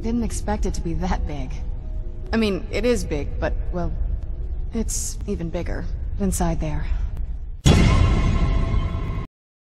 didn't expect it to be that big. I mean, it is big, but, well, it's even bigger inside there.